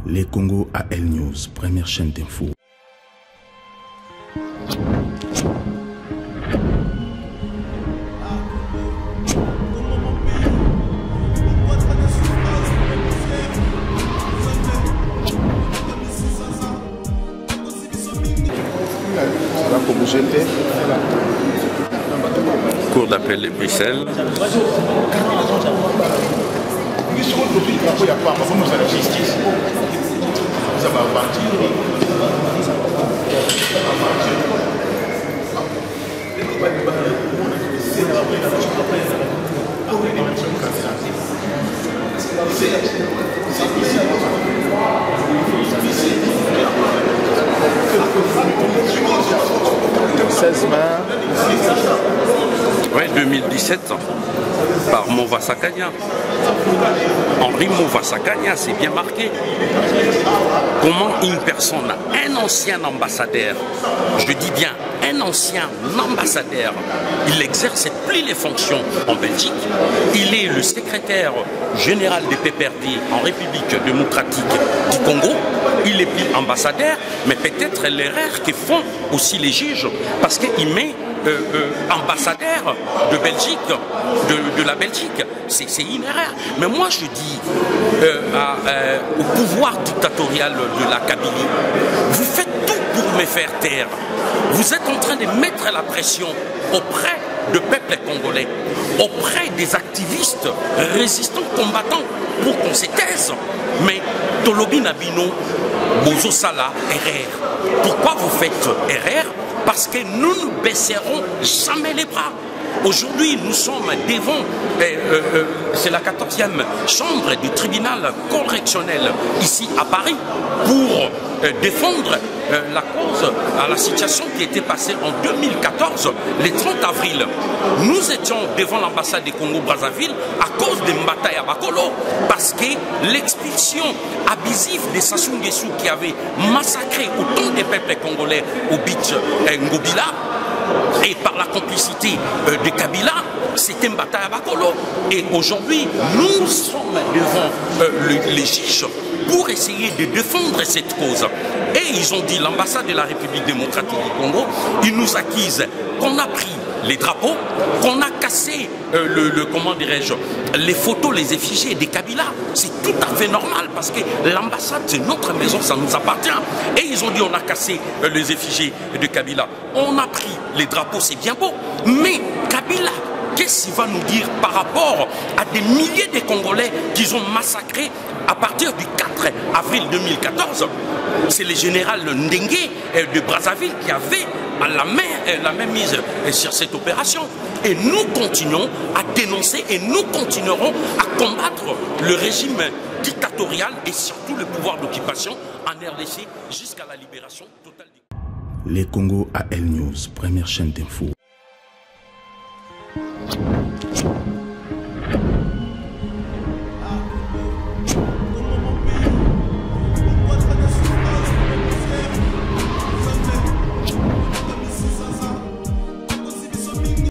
Les Congo AL News, première chaîne d'info. Cour d'appel de Bruxelles. Oui, 2017, par Mova Sakanya. Henri Mova Sakanya, c'est bien marqué. Comment une personne, un ancien ambassadeur, je dis bien un ancien ambassadeur, il n'exerce plus les fonctions en Belgique, il est le secrétaire général des PPRD en République démocratique du Congo, il est plus ambassadeur, mais peut-être l'erreur que font aussi les juges, parce qu'il met ambassadeur de Belgique, de la Belgique, c'est une erreur. Mais moi je dis au pouvoir dictatorial de la Kabylie, vous faites tout pour me faire taire. Vous êtes en train de mettre la pression auprès du peuple congolais, auprès des activistes, résistants, combattants, pour qu'on se taise. Mais Tolobi Nabino, Bozo Sala, erreur. Pourquoi vous faites erreur? Parce que nous ne baisserons jamais les bras. Aujourd'hui, nous sommes devant, c'est la 14e chambre du tribunal correctionnel ici à Paris pour défendre la cause à la situation qui était passée en 2014, le 30 avril. Nous étions devant l'ambassade du Congo-Brazzaville à cause de Mbata Bakolo, parce que l'expulsion abusive de Sassou Nguesso qui avait massacré autant de peuples congolais au beach Ngobila, et par la complicité de Kabila, c'était Mbata Bakolo. Et aujourd'hui, nous sommes devant les juges pour essayer de défendre cette cause. Et ils ont dit, l'ambassade de la République démocratique du Congo, ils nous accusent qu'on a pris les drapeaux, qu'on a cassé comment dirais-je, les photos, les effigies des Kabila. C'est tout à fait normal parce que l'ambassade, c'est notre maison, ça nous appartient. Et ils ont dit, on a cassé les effigies de Kabila. On a pris les drapeaux, c'est bien beau. Mais Kabila, qu'est-ce qu'il va nous dire par rapport à des milliers de Congolais qu'ils ont massacrés à partir du 4 avril 2014? C'est le général Ndengue de Brazzaville qui avait la main mise sur cette opération. Et nous continuons à dénoncer et nous continuerons à combattre le régime dictatorial et surtout le pouvoir d'occupation en RDC jusqu'à la libération totale. Les Congo AL News, première chaîne d'info.